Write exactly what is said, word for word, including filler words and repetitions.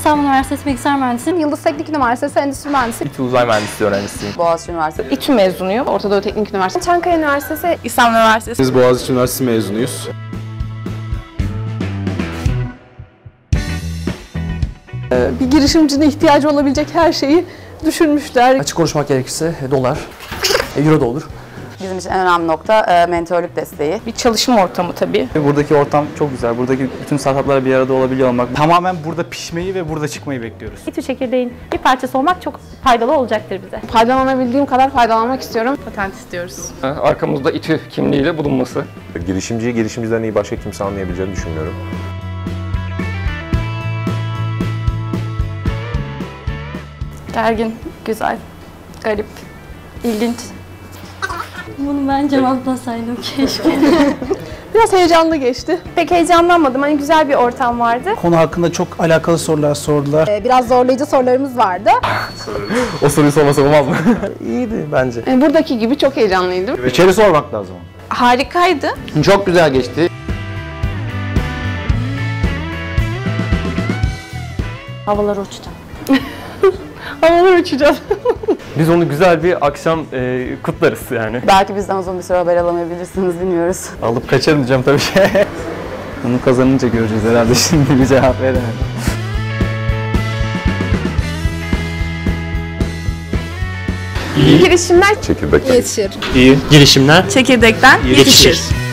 İstanbul Üniversitesi Bilgisayar Mühendisiyim. Yıldız Teknik Üniversitesi Endüstri Mühendisliği. İTÜ Uzay Mühendisliği öğrencisiyim. Boğaziçi Üniversitesi. İTÜ mezunuyum. Orta Doğu Teknik Üniversitesi. Çankaya Üniversitesi. İstanbul Üniversitesi. Biz Boğaziçi Üniversitesi mezunuyuz. Bir girişimcinin ihtiyacı olabilecek her şeyi düşünmüşler. Açık konuşmak gerekirse dolar, euro da olur. Bizim için en önemli nokta e, mentörlük desteği. Bir çalışma ortamı tabii. Buradaki ortam çok güzel. Buradaki bütün startuplar bir arada olabiliyor olmak. Tamamen burada pişmeyi ve burada çıkmayı bekliyoruz. İTÜ çekirdeğin bir parçası olmak çok faydalı olacaktır bize. Faydalanabildiğim kadar faydalanmak istiyorum. Patent istiyoruz. Arkamızda İTÜ kimliğiyle bulunması. Girişimciyi girişimciden iyi başka kimse anlayabileceğini düşünmüyorum. Gergin, güzel, garip, ilginç. Bunu ben cevaplasaydım keşke. Biraz heyecanlı geçti. Pek heyecanlanmadım. Hani güzel bir ortam vardı. Konu hakkında çok alakalı sorular sordular. Ee, biraz zorlayıcı sorularımız vardı. O soruyu sormasa olmaz mı? İyiydi bence. Buradaki gibi çok heyecanlıydım. İçeri sormak lazım. Harikaydı. Çok güzel geçti. Havalar uçtu. Havalar uçacağız. Biz onu güzel bir akşam e, kutlarız yani. Belki bizden uzun bir süre haber alamayabilirsiniz, bilmiyoruz. Alıp kaçarım diyeceğim tabii ki. Bunu kazanınca göreceğiz herhalde, şimdi bir cevap veremedim. İyi girişimler Çekirdek. Yetişir. İyi girişimler Çekirdekten yetişir.